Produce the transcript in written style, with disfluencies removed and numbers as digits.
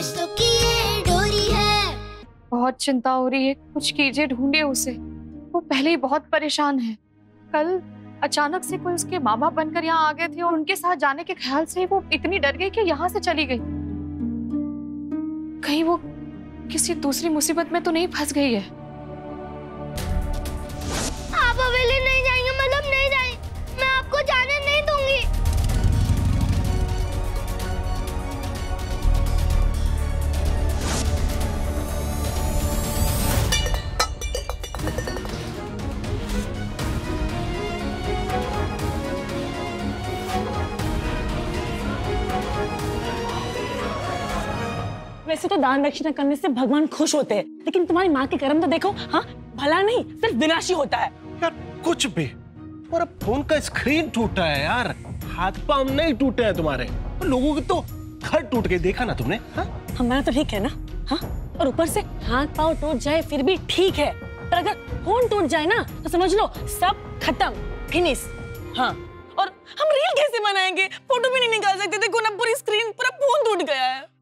रिश्तों की ये डोरी है। बहुत चिंता हो रही है, कुछ कीजिए, ढूंढिए उसे। वो पहले ही बहुत परेशान है। कल अचानक से कोई उसके माँ बाप बनकर यहाँ आ गए थे और उनके साथ जाने के ख्याल से वो इतनी डर गई कि यहाँ से चली गई। कहीं वो किसी दूसरी मुसीबत में तो नहीं फंस गई है। आप हवेली नहीं जाएंगे मतलब नहीं जाएंगे, मैं आपको जाने नहीं दूंगी। वैसे तो दान दक्षिणा करने से भगवान खुश होते हैं, लेकिन तुम्हारी माँ के कर्म तो देखो। हाँ, भला नहीं सिर्फ विनाशी होता है। यार कुछ भी। और अब फोन का स्क्रीन टूटा है यार, हाथ पांव नहीं टूटे हैं तुम्हारे। लोगों के तो घर टूट गए, देखा ना तुमने? हाँ? हमारा तो ठीक है ना। हाँ, और ऊपर से हाथ पांव टूट जाए फिर भी ठीक है, पर अगर फोन टूट जाए ना तो समझ लो सब खत्म, फिनिश। हाँ, और हम रील कैसे बनाएंगे? फोटो भी नहीं निकाल सकते थे, पूरी स्क्रीन, पूरा फोन टूट गया है।